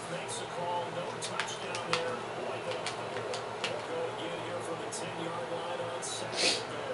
makes a call. No touchdown there. Wipe it up. They'll go again here from the 10-yard line on second and goal.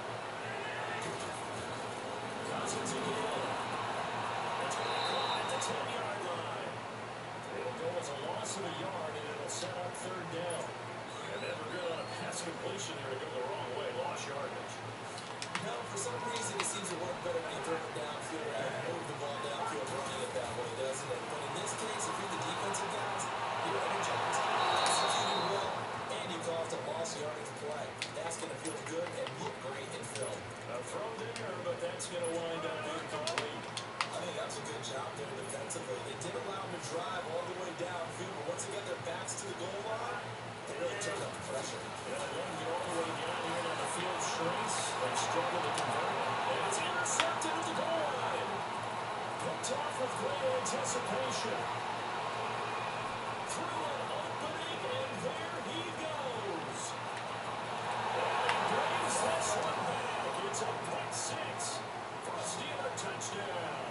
Cousins again. It's going to be caught at the 10-yard line. It'll go as a loss of a yard, and it'll set up third down. And never good on a pass completion there to go the wrong way. Lost yardage. No, for some reason it seems to work better when you throw it downfield rather than move the ball downfield running it that way, doesn't it? But in this case, if you're the defensive guys, you're energized, executing well, and you caused a lost yardage play. That's going to feel good and look great in film. A throw there, but that's going to wind up incomplete. I think that's a good job there defensively. They did allow them to drive all the way downfield, but once they got their backs to the goal line, they really turned up the pressure. Yeah, they let them get all the way down here on the field shrinks. They struggle to convert it. And it's intercepted at the goal line. Picked off with great anticipation. Through an opening, and there he goes. And he brings this one back. It's a pick six for a Steeler touchdown.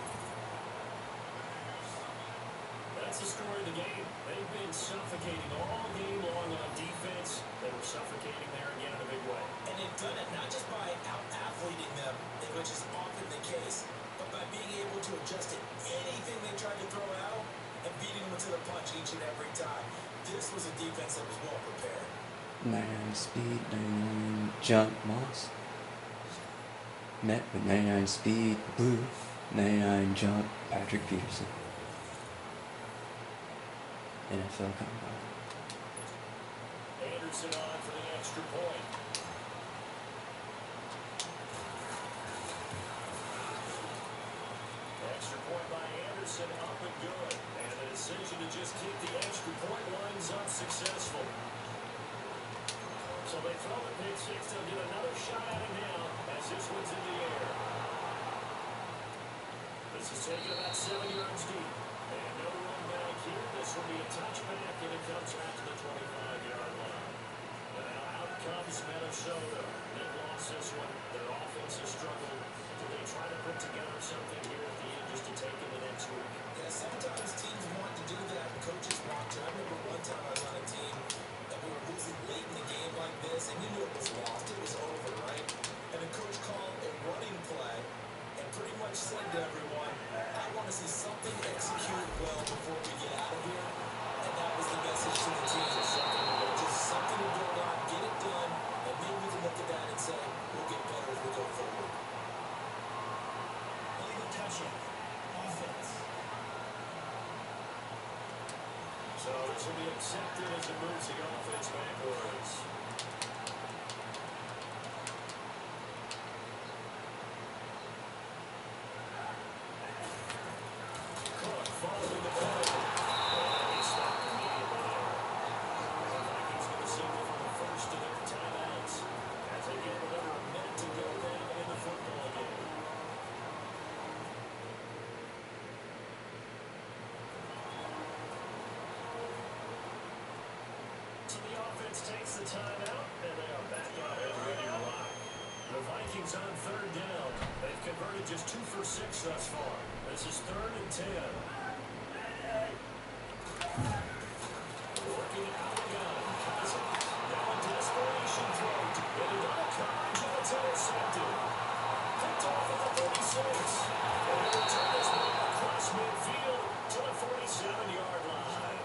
That's the story of the game. They've been suffocating all game long on defense. They were suffocating there again in a big way. And they've done it not just by out-athleting them, which is often the case, but by being able to adjust to anything they tried to throw out and beating them to the punch each and every time. This was a defense that was well prepared. 99 speed, 99 jump, Moss. Met with 99 speed, Blue. 99 jump, Patrick Peterson. NFL Combine. Anderson on for the extra point. Extra point by Anderson, up and good. And the decision to just kick the extra point winds up successful. So they throw the pick six. They'll get another shot at it now as this one's in the air. This is taken about 7 yards deep. And no run back here. This will be a touchback, and it comes back to the 25-yard line. And now out comes Minnesota. They've lost this one. Their offense has struggled. Do they try to put together something here at the end just to take in the next week? Yeah, sometimes teams want to do that, and coaches want to. I remember one time I was on a team that we were losing late in the game like this, and you knew it was lost. It was over, right? And the coach called a running play and pretty much said to everyone, I want to see something executed well before we get out of here. And that was the message to the team. Just something to build on, get it done, and maybe we can look at that and say, we'll get better as we go forward. Illegal touching. Offense. So this will be accepted as it moves the offense backwards. Cook following the play. And he stopped immediately there. The Vikings going to signal for the first of their timeouts as they get another minute to go now in the football game. So the offense takes the timeout, and they are back up and ready to rock. The Vikings on third down. They've converted just 2 for 6 thus far. This is 3rd and 10. Working it out again. Cousins. Now a desperation throw to get it on coverage, and it's intercepted. Picked off at the 36. And the return is made across midfield to the 47-yard line.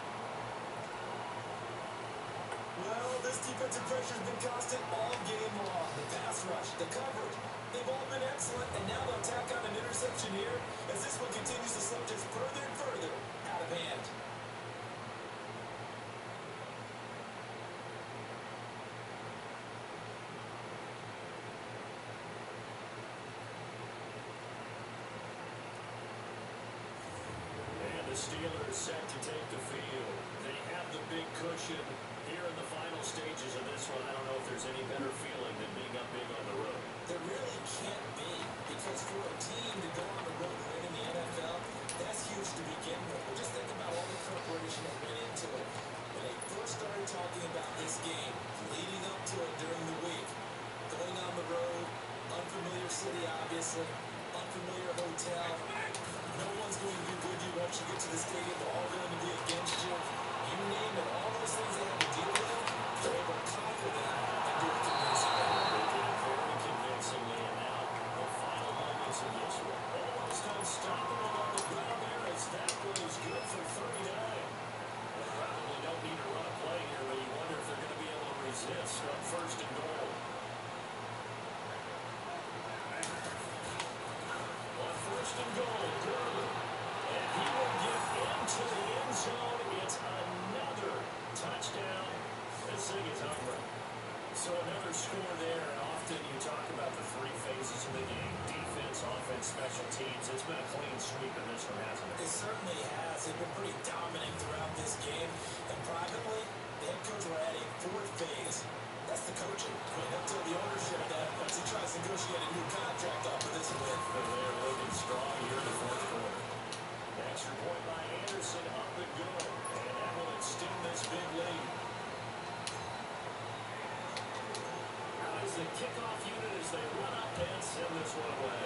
Well, this defensive pressure has been constant all game long. The pass rush, the coverage, they've all been excellent, and now they'll tack on an interception here as this one continues to slip just further and further out of hand. And the Steelers set to take the field. They have the big cushion here in the final stages of this one. I don't know if there's any better feeling than being up big on the road. There really can't be, because for a team to go on the road and win in the NFL, that's huge to begin with. But just think about all the preparation that went into it. When they first started talking about this game, leading up to it during the week, going on the road, unfamiliar city, obviously, unfamiliar hotel. No one's going to be with you once you get to the stadium. They're all going to be against you. You name it, all those things they have to deal with, they're able to conquer that and do it convincingly. They did it very convincingly, and now the final moments of this one. Almost unstoppable on the ground there as that one is good for 39. They probably don't need to run a play here, but you wonder if they're going to be able to resist on first and goal. On first and goal, Gurley. And he will get into the end zone. It's another touchdown. This thing is over. So another score there, and often you talk about the three phases of the game: defense, offense, special teams. It's been a clean sweep in this one, hasn't it? It certainly has. They've been pretty dominant throughout this game. And privately, the head coach will add a fourth phase. That's the coaching. I mean, he'll tell the ownership that once he tries to negotiate a new contract off of this win. And they're looking strong here in the fourth quarter. The extra point by Anderson, up and good. And that will extend this big lead. Now is the kickoff unit as they run up and send this one away.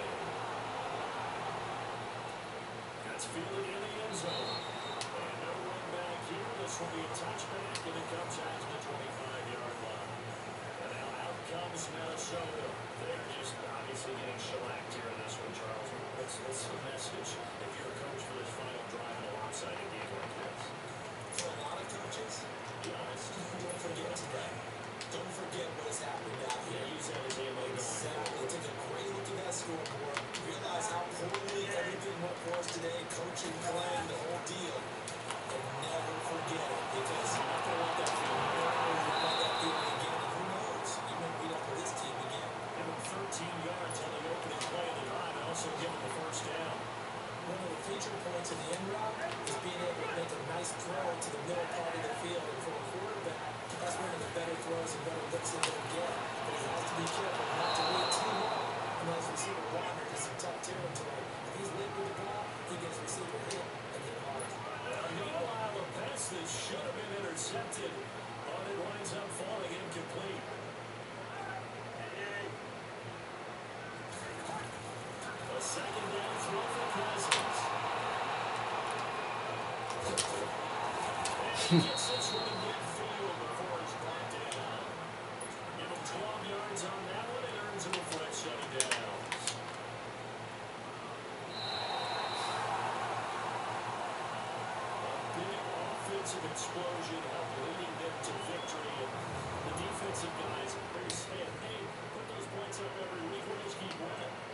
That's fielded in the end zone. And no run back here. This will be a touchback, and it comes out to the 25-yard line. And now out comes Minnesota. They're just obviously getting shellacked here in this one, Charles. What's the message if you're a coach for this final drive in a lopsided game like this? For a lot of coaches, Be honest. don't forget today. Don't forget what has happened out Yeah, here. use that as ammo going Exactly. forward. Take a great look at that scoreboard. Realize how poorly everything went for us today. Coaching, playing, the whole deal. And never forget it, because you're not going to want that feeling. You're not going to want that feeling again. And who knows? You may beat up with this team again. Give him 13 yards on the opening play of the drive and also give him the first down. One of the feature points in the end route is being able to make a nice throw to the middle part of the field. And for a quarterback, that's one of the better throws and better looks they're going to get. But he has to be careful not to wait too long. And as receiver wander into some tough territory. If he's late with the ball, he gets receiver hit and hit hard. Meanwhile, a pass that should have been intercepted, but it winds up falling incomplete. A second down throw for Cousins. And he gets this one midfield before it's brought down. Give him 12 yards on that one and earns him a fresh set of downs. Big offensive explosion helped leading them to victory. And the defensive guys are saying, hey, put those points up every week. We'll just keep winning.